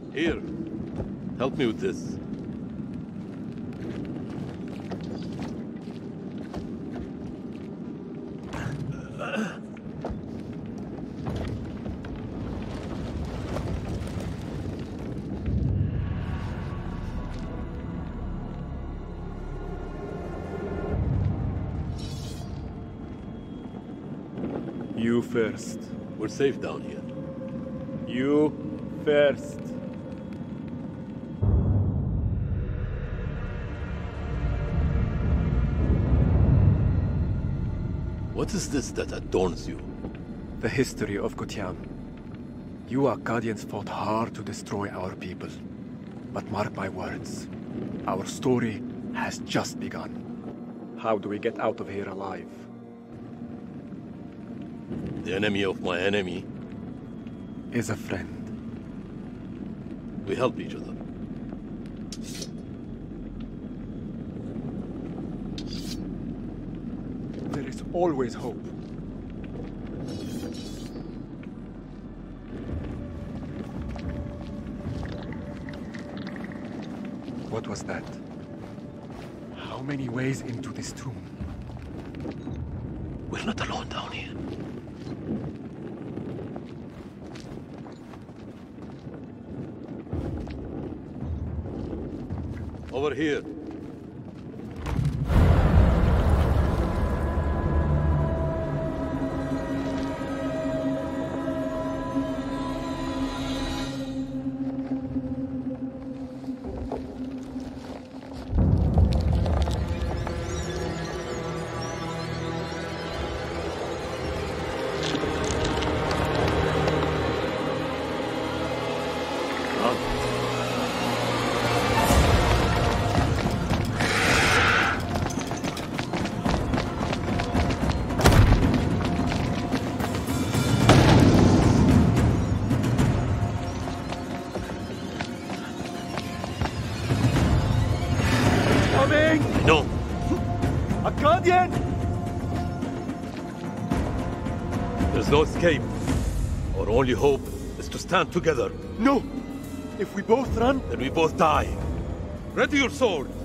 Here, help me with this. You first. We're safe down here. You first. What is this that adorns you? The history of Gutian. You Akkadians fought hard to destroy our people. But mark my words, our story has just begun. How do we get out of here alive? The enemy of my enemy. Is a friend. We help each other. There is always hope. What was that? How many ways into this tomb? We're not alone down here. Over here. No. Akkadian! There's no escape. Our only hope is to stand together. No! If we both run, Then we both die. Ready your sword.